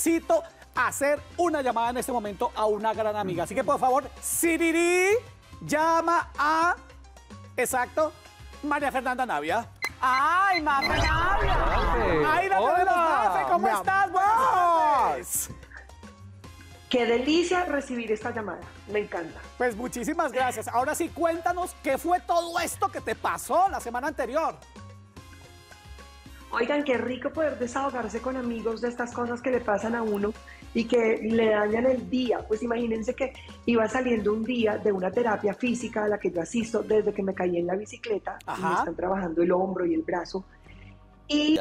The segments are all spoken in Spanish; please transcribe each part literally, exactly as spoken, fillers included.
necesito hacer una llamada en este momento a una gran amiga. Así que, por favor, Siriri, llama a... Exacto, María Fernanda Navia. ¡Ay, Mafe Navia! ¡Ay, la tenemos, Mafe! ¿Cómo Mi estás? Buenas tardes. Qué delicia recibir esta llamada, me encanta. Pues muchísimas gracias. Ahora sí, cuéntanos qué fue todo esto que te pasó la semana anterior. Oigan, qué rico poder desahogarse con amigos de estas cosas que le pasan a uno y que le dañan el día. Pues imagínense que iba saliendo un día de una terapia física a la que yo asisto desde que me caí en la bicicleta. Y me están trabajando el hombro y el brazo. Y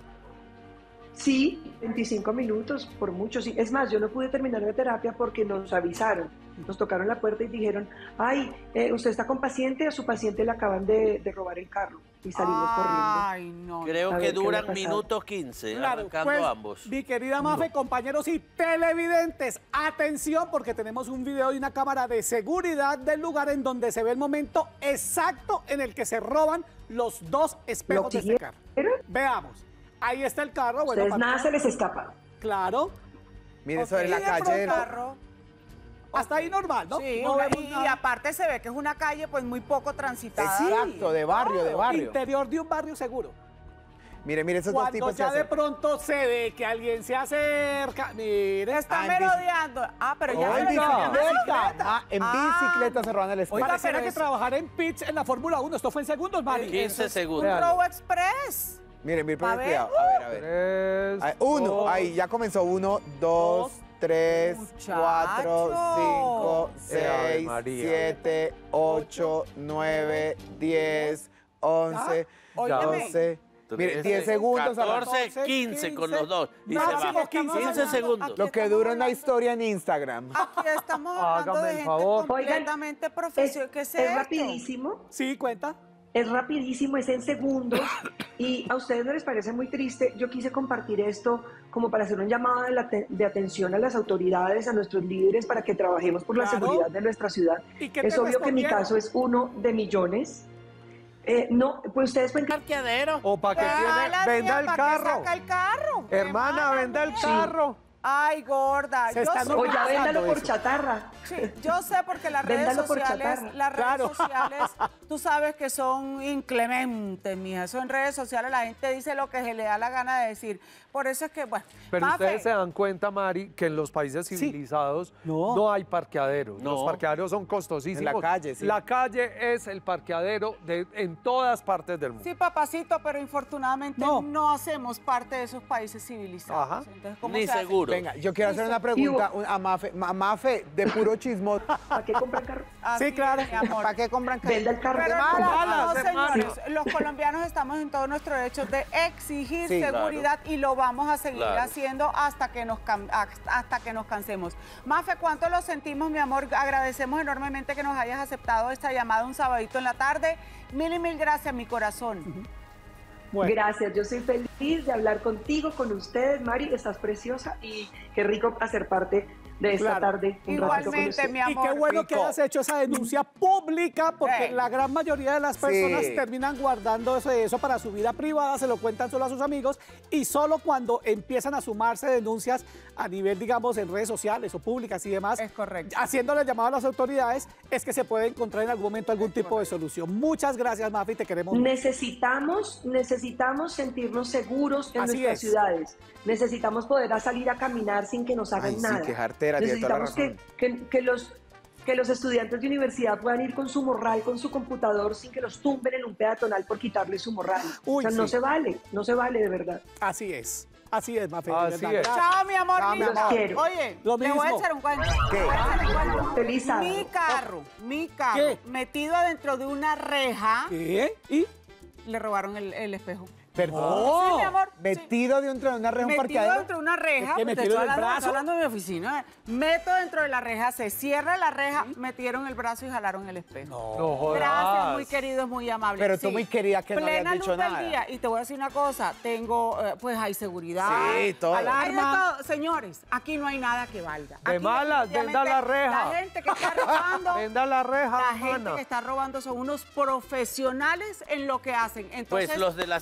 sí, veinticinco minutos, por mucho. Sí. Es más, yo no pude terminar la terapia porque nos avisaron. Nos tocaron la puerta y dijeron, ay, eh, usted está con paciente, a su paciente le acaban de, de robar el carro. Y salimos Ay, corriendo. no. Creo A que ver, ¿qué duran le ha minutos quince, Claro, arrancando pues, ambos. mi querida Mafe, compañeros y televidentes, atención porque tenemos un video y una cámara de seguridad del lugar en donde se ve el momento exacto en el que se roban los dos espejos de este carro. Veamos, ahí está el carro. Bueno, Ustedes nada para... se les escapa. Claro. Mire, Ok, sobre la de calle. pronto- Carro. Hasta ahí normal, ¿no? Sí, no una- vemos y, nada. y aparte se ve que es una calle pues muy poco transitada. Exacto, de barrio, de barrio. Interior de un barrio seguro. Mire, mire, esos dos Cuando tipos se ya de acercan. pronto se ve que alguien se acerca, mire, Está Ah, en bici- merodeando. Ah, pero ya Oh, en se ve que viene una bicicleta. Ah, en Ah. bicicleta se roban el espejo. Oiga, pareciera pero que es- trabajar en pits en la Fórmula uno. Esto fue en segundos, Mari. quince Un segundos. robo express. Mire, mire, A pero ver. cuidado. A ver, a ver. Tres, Ahí, uno, dos, ahí ya comenzó. Uno, dos, tres, Muchacho. cuatro, cinco, Eh, Ave seis, María. siete, ocho, nueve, diez, once, Óigame. doce. Mire, diez segundos. catorce, arrancó. quince con los dos. Y se Máximo va. quince. quince segundos. Lo que dura una historia en Instagram. Aquí estamos hablando Hágame de el gente favor. completamente Es, profesional. ¿Qué es, es esto? rapidísimo. Sí, cuenta. Es rapidísimo, es en segundos y a ustedes no les parece muy triste. Yo quise compartir esto como para hacer un llamado de, la te- de atención a las autoridades, a nuestros líderes para que trabajemos por la Claro. seguridad de nuestra ciudad. ¿Y qué Es te obvio que mi respondieron? caso es uno de millones. Eh, no, pues ustedes pueden... Parqueadero. ¿O para qué Ah, tiene? la Venda mía, el ¿para qué carro. saca el carro? Hermana, venda el mía. carro. Ay, gorda. Se yo están sé- O ya véndalo por eso. chatarra. Sí, yo sé porque las redes Véndalo por sociales, chatarra. las redes Claro. sociales, tú sabes que son inclementes, mija. Eso en redes sociales la gente dice lo que se le da la gana de decir. Por eso es que, bueno. Pero Mafe, ustedes se dan cuenta, Mari, que en los países civilizados No. no, hay parqueaderos. No. Los parqueaderos son costosísimos. En la calle, sí. La calle es el parqueadero de, en todas partes del mundo. Sí, papacito, pero infortunadamente No. no, hacemos parte de esos países civilizados. Ajá. Entonces, ¿cómo Ni se hace? seguro. Venga, yo quiero hacer una pregunta un- a Mafe, Ma- Mafe, de puro chismoso. ¿Para qué compran carro? Así Sí, claro. es, mi amor. ¿Para qué compran carro? Venda el carro. Pero de no, mala. no, malas, señores, los colombianos estamos en todo nuestro derecho de exigir Sí, seguridad y lo vamos a seguir Claro. haciendo hasta que nos cam- hasta que nos cansemos. Mafe, ¿cuánto lo sentimos, mi amor? Agradecemos enormemente que nos hayas aceptado esta llamada un sabadito en la tarde. Mil y mil gracias, mi corazón. Bueno. Gracias, yo soy feliz de hablar contigo, con ustedes, Mari, estás preciosa y qué rico hacer parte de esta Claro. tarde. Un ratito con Igualmente, ustedes. mi Y amor. qué bueno que Rico. hayas hecho esa denuncia pública, porque Sí. la gran mayoría de las personas Sí. terminan guardando eso, eso para su vida privada, se lo cuentan solo a sus amigos, y solo cuando empiezan a sumarse denuncias a nivel, digamos, en redes sociales o públicas y demás, Es correcto. haciéndole llamado a las autoridades, es que se puede encontrar en algún momento algún tipo de solución. Muchas gracias, Mafi, te queremos mucho. Necesitamos, necesitamos sentirnos seguros en Así nuestras es. ciudades. Necesitamos poder a salir a caminar sin que nos hagan Ay, sí, nada. qué jartera, tiene toda la Necesitamos que, razón. que- que los, que los estudiantes de universidad puedan ir con su morral, con su computador, sin que los tumben en un peatonal por quitarle su morral. Uy, o sea, no sí. se vale, no se vale de verdad. Así es, así es, Mafi. de Así verdad. es. Gracias. Chao, mi amor. Chao, mi mira. amor. Quiero. Oye, Lo le voy a mismo. echar un cuento. ¿Qué? Le voy a echar un cuento. Feliz sábado. Mi carro, mi carro, ¿Qué? metido adentro de una reja, ¿Qué? ¿Y? le robaron el, el espejo. Perdón. Sí, mi amor. Metido dentro de una reja un Metido parqueadero. dentro de una reja, ¿Es que pues, te metido estoy en el hablando, brazo? estoy hablando de mi oficina. Meto dentro de la reja, se cierra la reja, metieron el brazo y jalaron el espejo. No jodas. Gracias, muy queridos, muy amables. Pero tú muy querida que no Plena habías dicho luz del nada. día. Y te voy a decir una cosa, tengo, eh, pues hay seguridad. Sí, todo. Alarma. Hay de Alarma. todo. Señores, aquí no hay nada que valga. De Aquí malas, venda la definitivamente reja. La gente que está robando... Venda la reja, La gente hermana. que está robando son unos profesionales en lo que hacen. Entonces, Pues los de la seguridad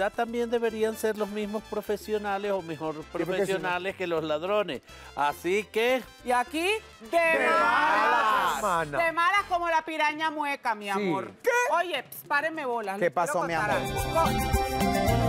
allá también deberían ser los mismos profesionales o mejor profesionales que los ladrones. Así que... Y aquí, de, De malas. malas. De malas como la piraña mueca, mi Sí. amor. ¿Qué? Oye, ps, párenme bolas. ¿Qué les quiero pasó, mi contar amor? algo.